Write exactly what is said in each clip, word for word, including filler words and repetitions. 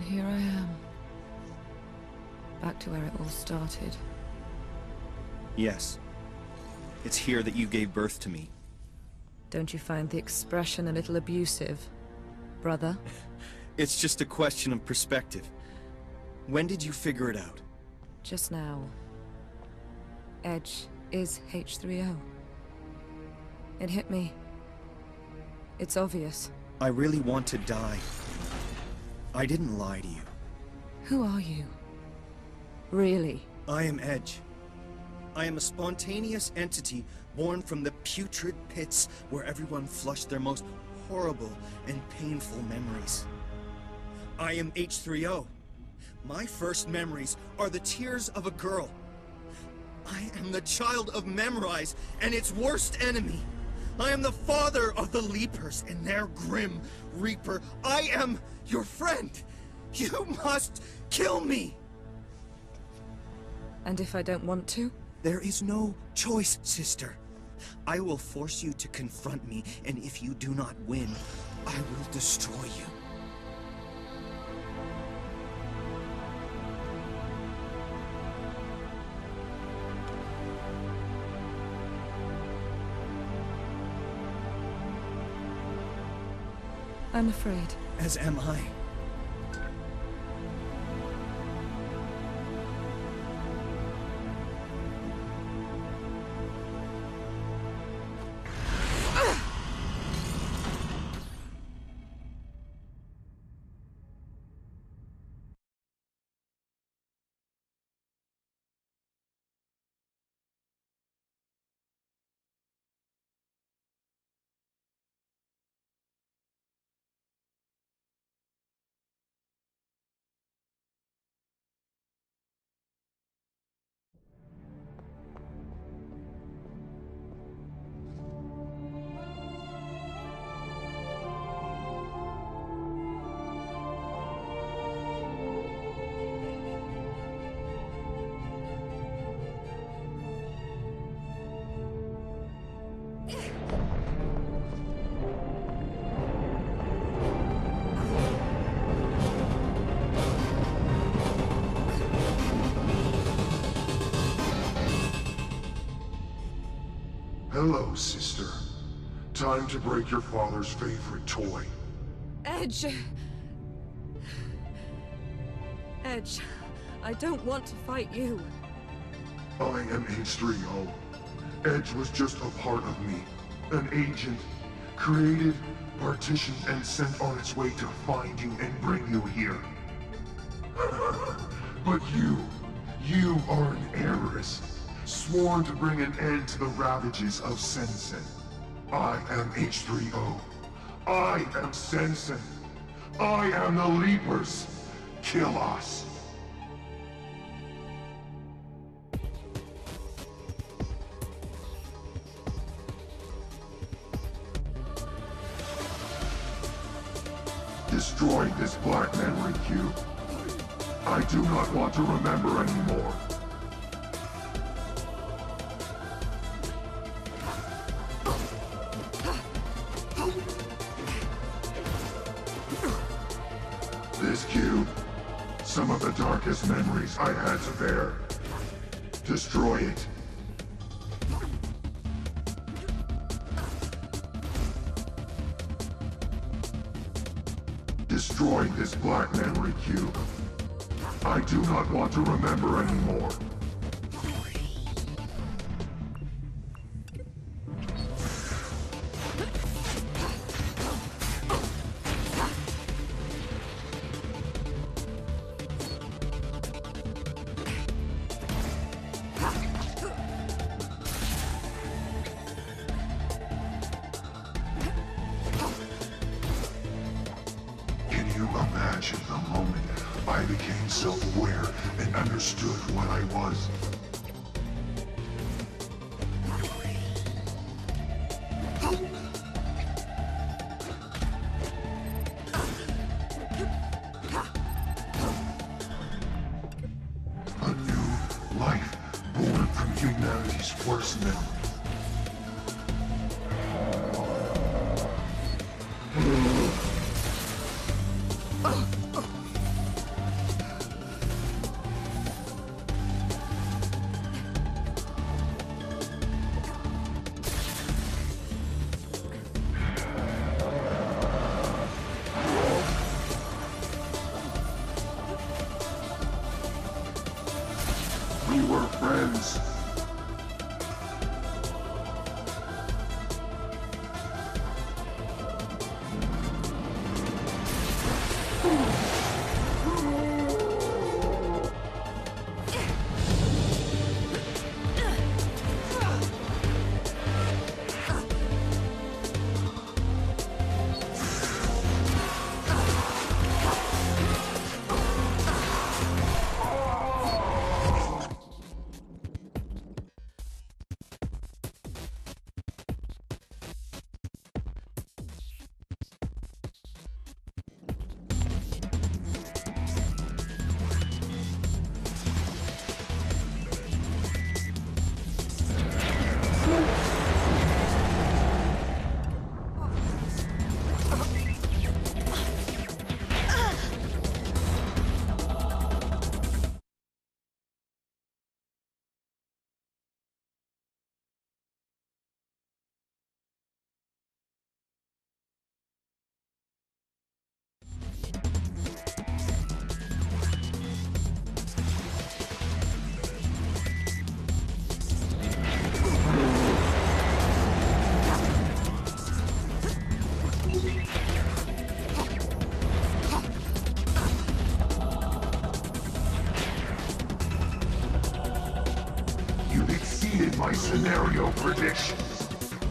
Here I am. Back to where it all started. Yes. It's here that you gave birth to me. Don't you find the expression a little abusive, brother? It's just a question of perspective. When did you figure it out? Just now. Edge is H three O. It hit me. It's obvious. I really want to die. I didn't lie to you. Who are you? Really? I am Edge. I am a spontaneous entity born from the putrid pits where everyone flushed their most horrible and painful memories. I am H three O. My first memories are the tears of a girl. I am the child of Memorize and its worst enemy. I am the father of the Leapers and their grim Reaper. I am your friend. You must kill me. And if I don't want to? There is no choice, sister. I will force you to confront me, and if you do not win, I will destroy you. I'm afraid. As am I. Hello, sister. Time to break your father's favorite toy. Edge! Edge, I don't want to fight you. I am H three O. Edge was just a part of me. An agent. Created, partitioned, and sent on its way to find you and bring you here. But you, you are an heiress. Sworn to bring an end to the ravages of Sensen. I am H three O. I am Sensen. I am the Leapers. Kill us. Destroy this black memory cube. I do not want to remember anymore. This cube, some of the darkest memories I had to bear. Destroy it. Destroy this black memory cube. I do not want to remember anymore. Imagine the moment I became self-aware and understood what I was. A new life born from humanity's worst memory. our friends. My scenario predictions.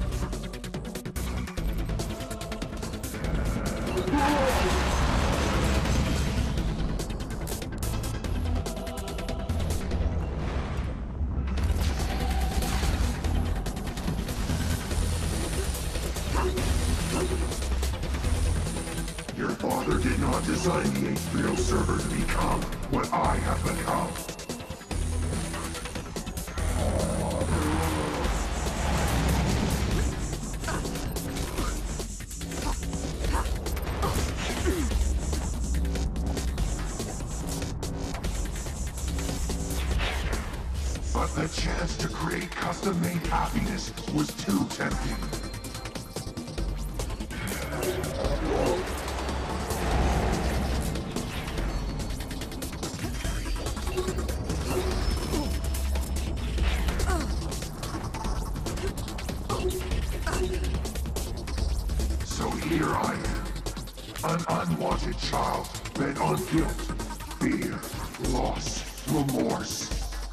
Your father did not design the H three O server to become what I have become. But the chance to create custom-made happiness was too tempting. So here I am, an unwanted child bent on guilt, fear, loss, remorse.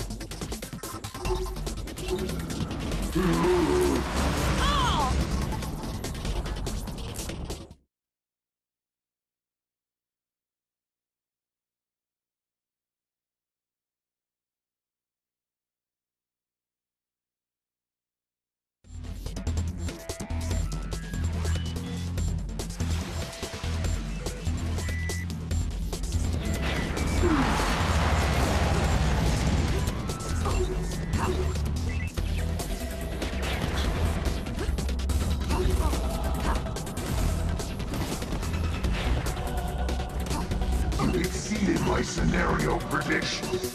You exceeded my scenario predictions.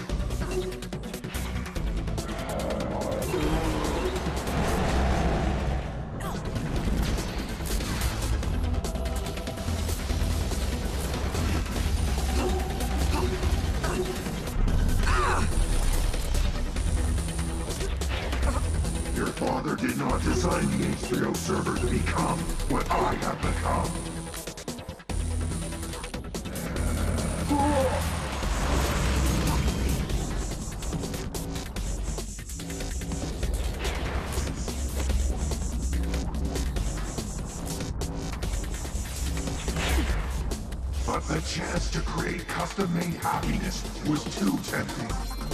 Your father did not design the H three O server to become what I have become. But the chance to create custom-made happiness was too tempting.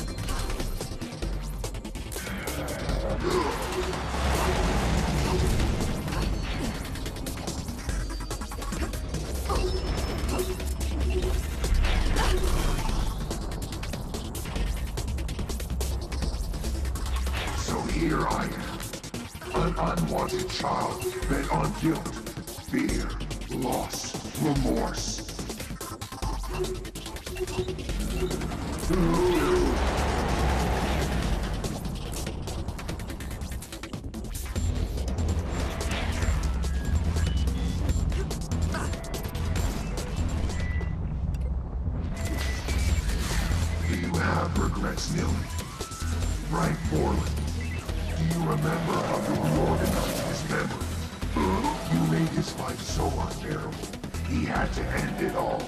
So here I am, an unwanted child bent on guilt, fear, loss, remorse. You have regrets, Millie. Frank Borland, do you remember how you reorganized his memory? You made his life so unbearable, he had to end it all.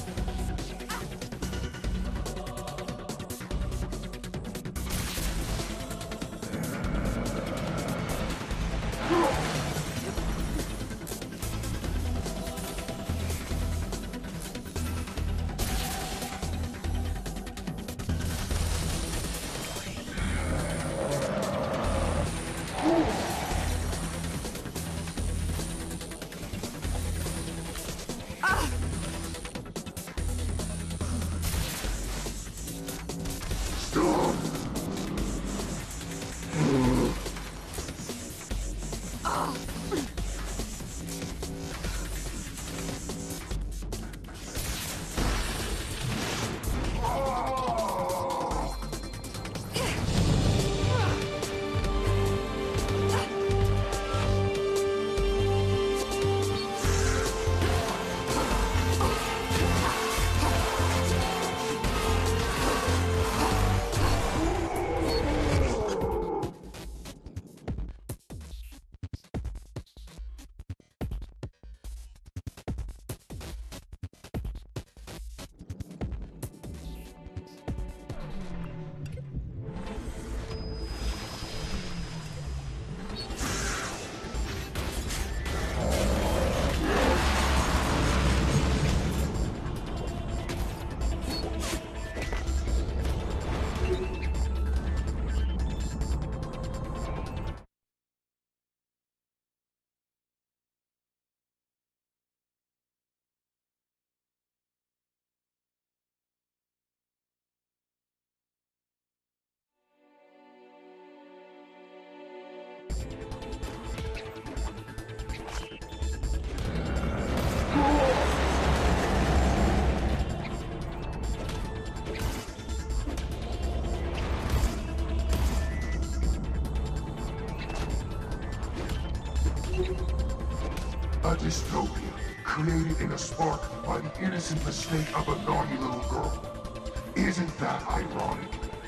A dystopia created in a spark by the innocent mistake of a naughty little girl. Isn't that ironic?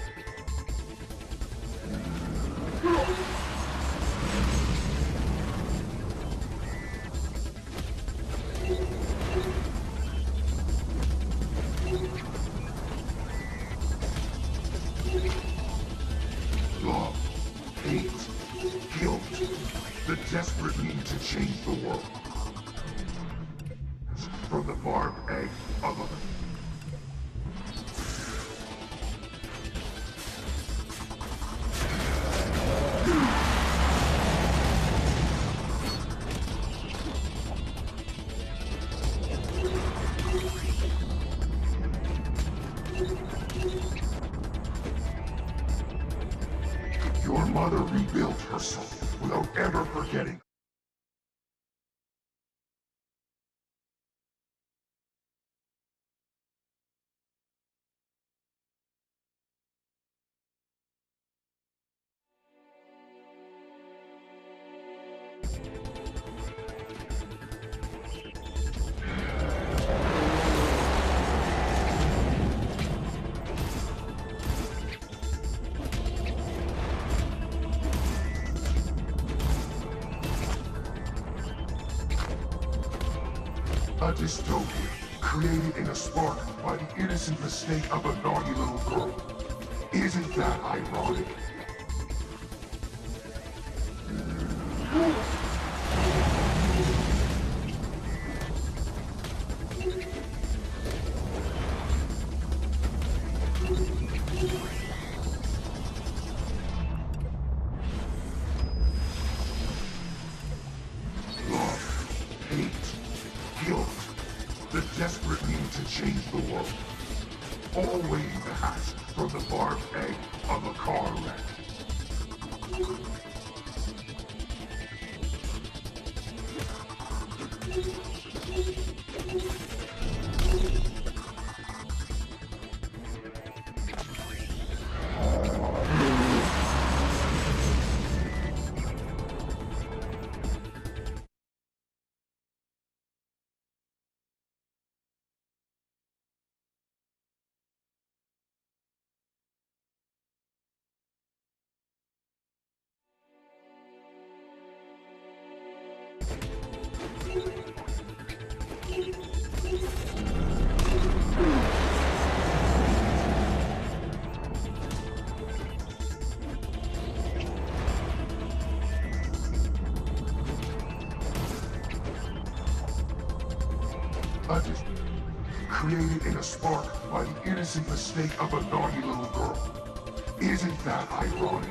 Love, hate, guilt, the desperate need to change the world. From the barbed egg of a... Your mother rebuilt herself without ever forgetting. A dystopia created in a spark by the innocent mistake of a naughty little girl. Isn't that ironic? Love, hate, guilt, the desperate need to change the world. All waiting to hatch from the barbed egg of a car wreck. A dis- created in a spark by the innocent mistake of a naughty little girl. Isn't that ironic?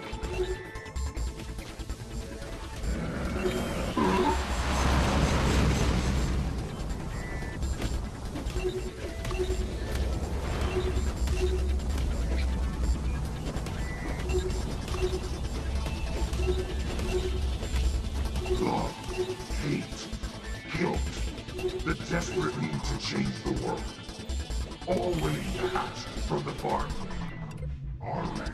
Love, hate, guilt, the desperate need to change the world. All waiting to hatch from the farm. Our wreck.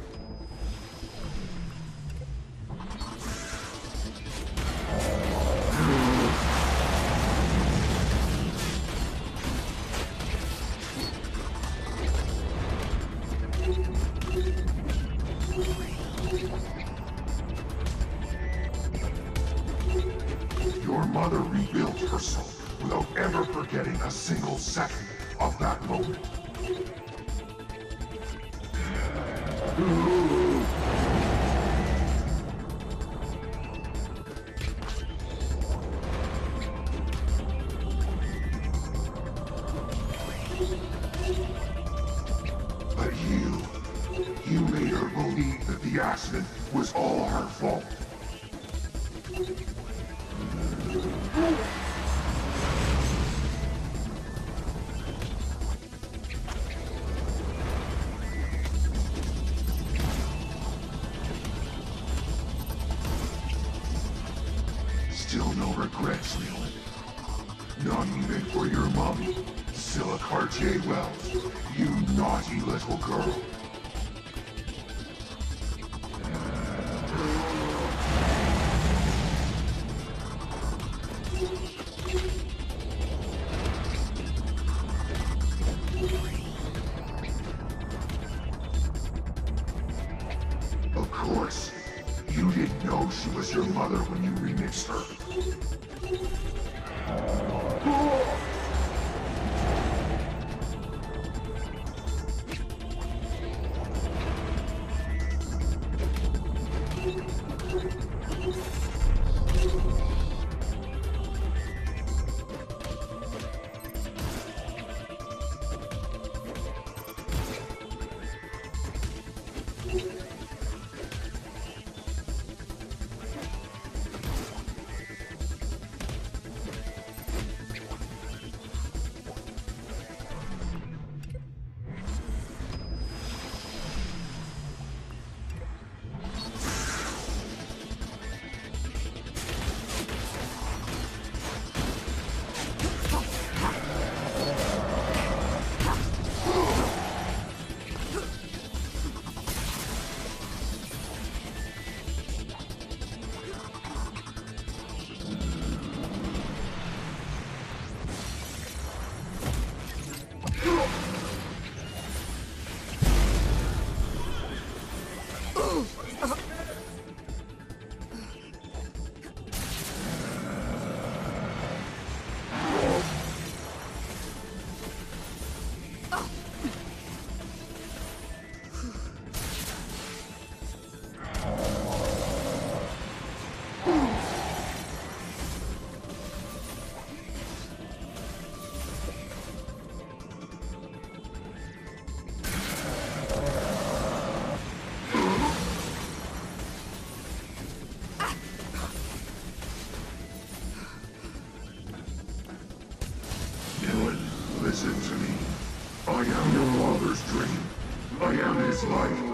Your mother rebuilt herself without ever forgetting a single second of that moment. But you, you made her believe that the accident was all her fault. Still no regrets, Leland. Not even for your mommy, Scylla Cartier-Wells, you naughty little girl. Of course, you didn't know she was your mother when you remixed her. Listen to me. I am your father's dream. I am his life.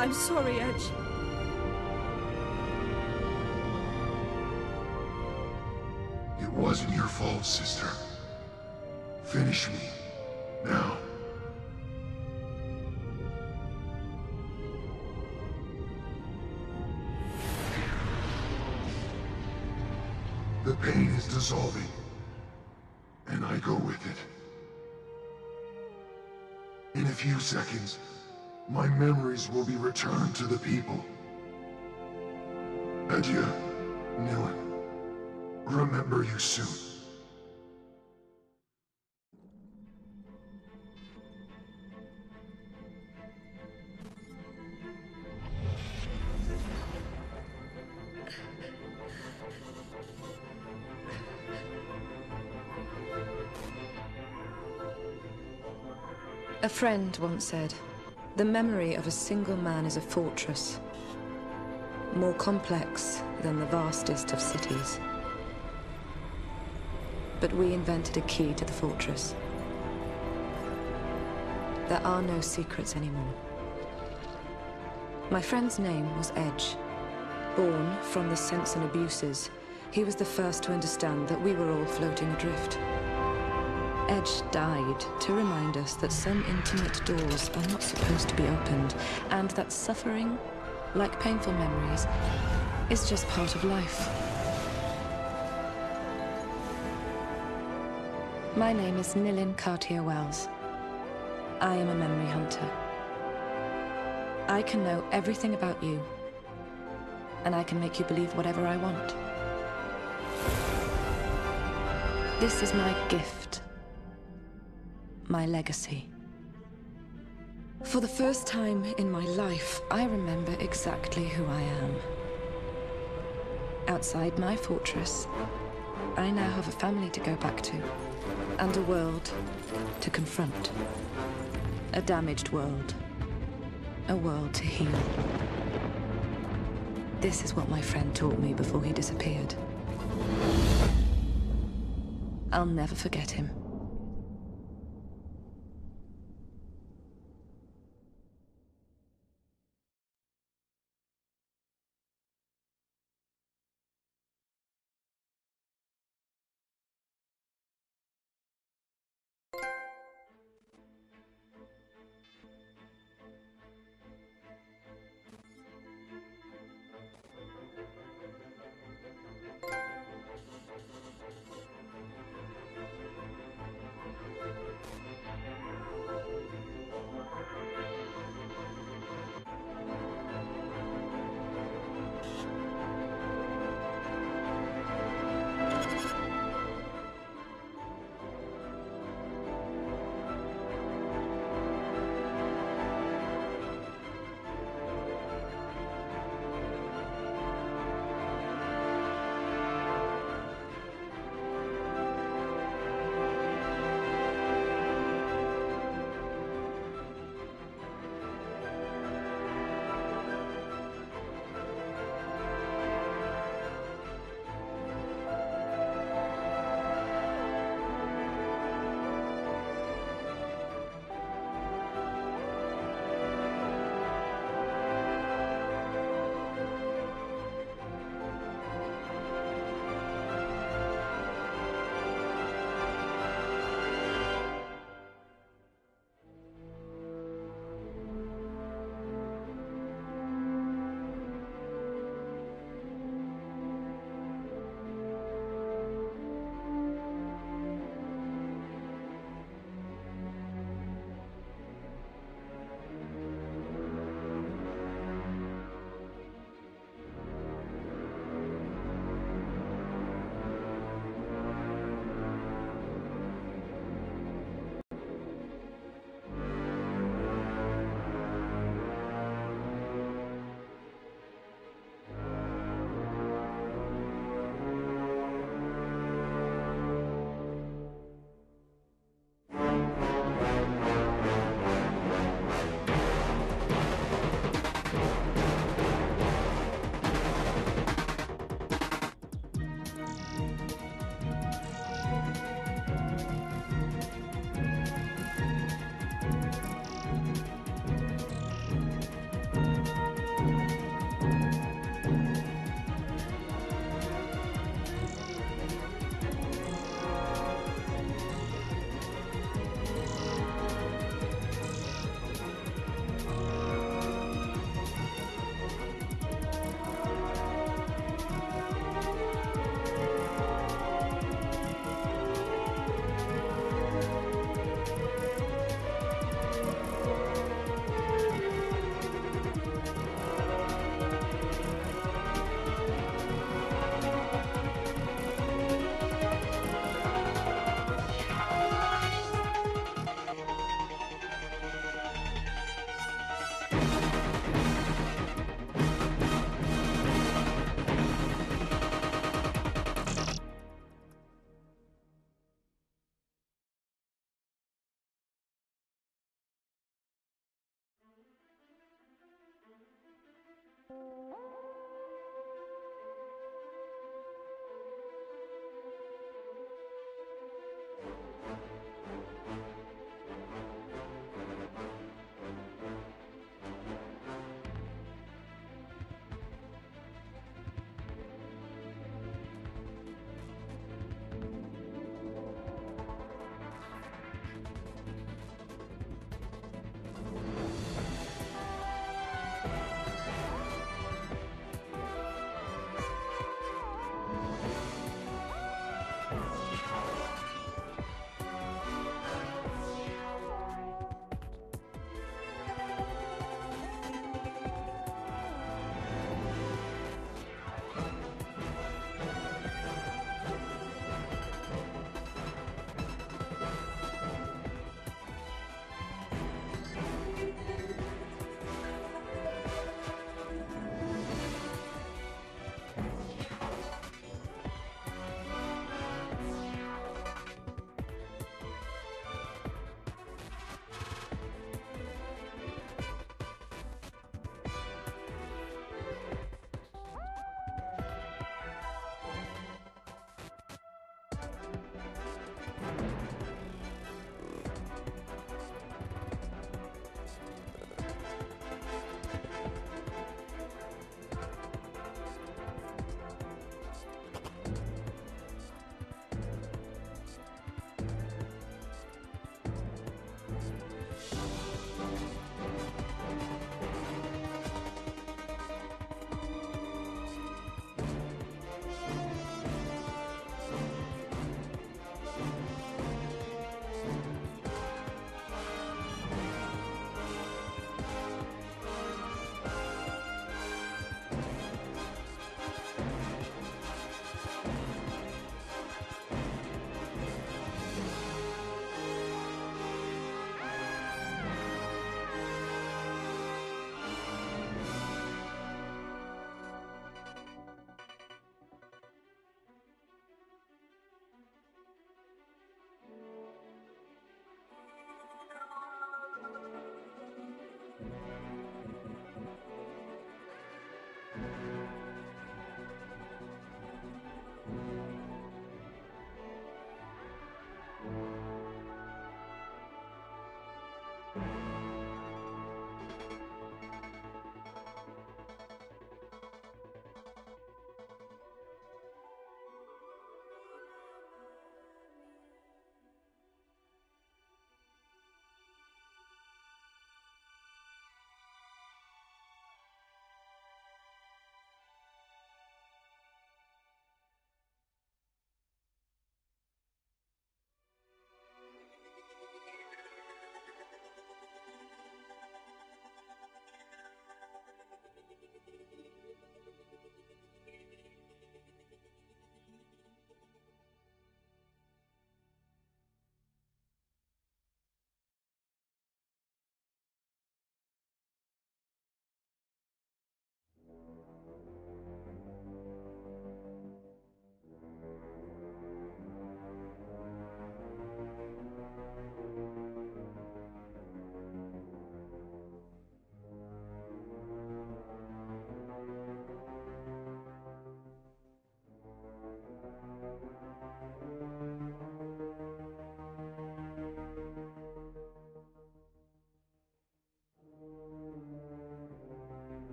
I'm sorry, Edge. It wasn't your fault, sister. Finish me. Now. The pain is dissolving, and I go with it. In a few seconds, my memories will be returned to the people. Adieu, Nilin. Remember you soon. A friend once said, the memory of a single man is a fortress, more complex than the vastest of cities. But we invented a key to the fortress. There are no secrets anymore. My friend's name was Edge. Born from the sense and abuses, he was the first to understand that we were all floating adrift. Edge died to remind us that some intimate doors are not supposed to be opened, and that suffering, like painful memories, is just part of life. My name is Nilin Cartier-Wells. I am a memory hunter. I can know everything about you, and I can make you believe whatever I want. This is my gift. My legacy. For the first time in my life, I remember exactly who I am. Outside my fortress, I now have a family to go back to, and a world to confront. A damaged world. A world to heal. This is what my friend taught me before he disappeared. I'll never forget him.